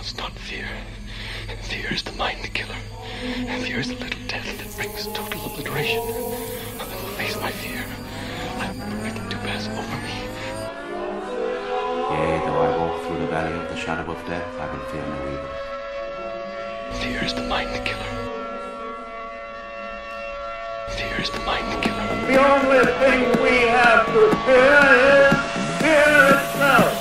it's not fear. Fear is the mind killer. Fear is the little death that brings total obliteration. I will face my fear. I will permit it to pass over me. Yea, though I walk through the valley of the shadow of death, I will fear no evil. Fear is the mind killer. Fear is the mind killer. The only thing we have to fear is fear itself.